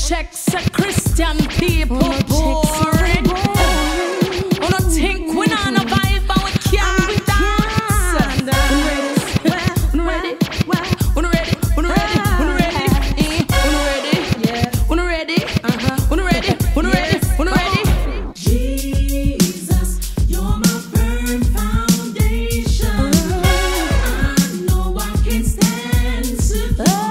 checks a Christian people boring. Who don't think we not no vibe but we can't dance? Who ready? Who ready? Who ready? Who ready? Who ready? Who ready? Who ready? Who ready? Jesus, you're my firm foundation. I know I can stand secure.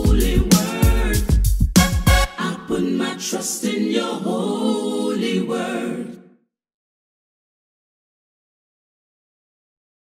Trust in your holy word.